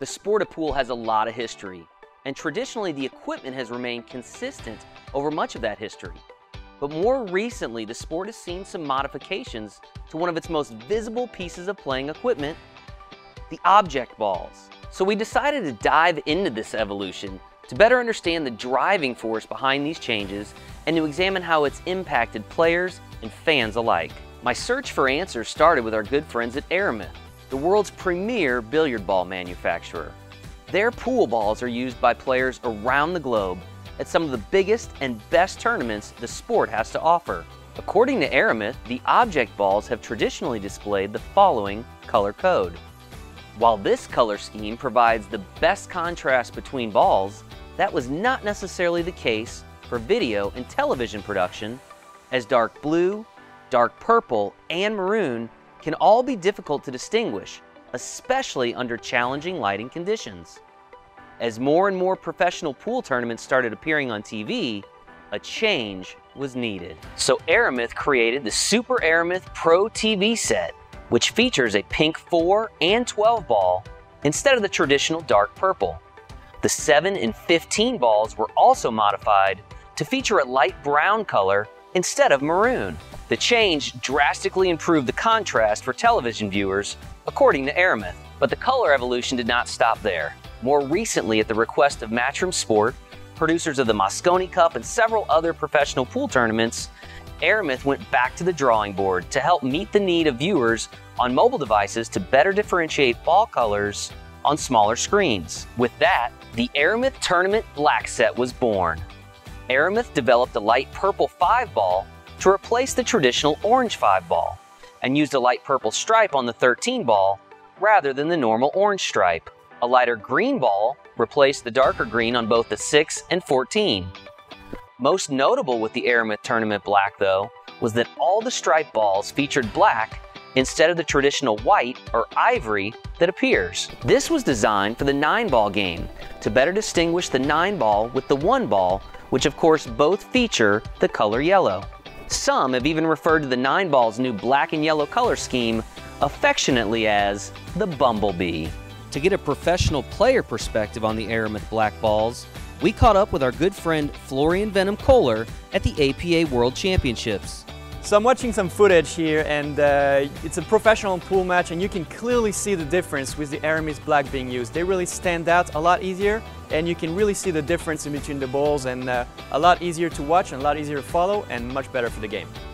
The sport of pool has a lot of history, and traditionally the equipment has remained consistent over much of that history. But more recently, the sport has seen some modifications to one of its most visible pieces of playing equipment, the object balls. So we decided to dive into this evolution to better understand the driving force behind these changes and to examine how it's impacted players and fans alike. My search for answers started with our good friends at Aramith, the world's premier billiard ball manufacturer. Their pool balls are used by players around the globe at some of the biggest and best tournaments the sport has to offer. According to Aramith, the object balls have traditionally displayed the following color code. While this color scheme provides the best contrast between balls, that was not necessarily the case for video and television production, as dark blue, dark purple, and maroon can all be difficult to distinguish, especially under challenging lighting conditions. As more and more professional pool tournaments started appearing on TV, a change was needed. So Aramith created the Super Aramith Pro TV set, which features a pink 4 and 12 ball instead of the traditional dark purple. The 7 and 15 balls were also modified to feature a light brown color instead of maroon. The change drastically improved the contrast for television viewers, according to Aramith. But the color evolution did not stop there. More recently, at the request of Matchroom Sport, producers of the Mosconi Cup and several other professional pool tournaments, Aramith went back to the drawing board to help meet the need of viewers on mobile devices to better differentiate ball colors on smaller screens. With that, the Aramith Tournament Black Set was born. Aramith developed a light purple 5 ball to replace the traditional orange 5 ball, and used a light purple stripe on the 13 ball rather than the normal orange stripe. A lighter green ball replaced the darker green on both the 6 and 14. Most notable with the Aramith Tournament Black, though, was that all the stripe balls featured black instead of the traditional white or ivory that appears. This was designed for the 9-ball game to better distinguish the 9-ball with the 1-ball, which of course both feature the color yellow. Some have even referred to the 9-ball's new black and yellow color scheme affectionately as the Bumblebee. To get a professional player perspective on the Aramith Black balls, we caught up with our good friend Florian Venom Kohler at the APA World Championships. So I'm watching some footage here, and it's a professional pool match, and you can clearly see the difference with the Aramith Black being used. They really stand out a lot easier, and you can really see the difference in between the balls, and a lot easier to watch and a lot easier to follow and much better for the game.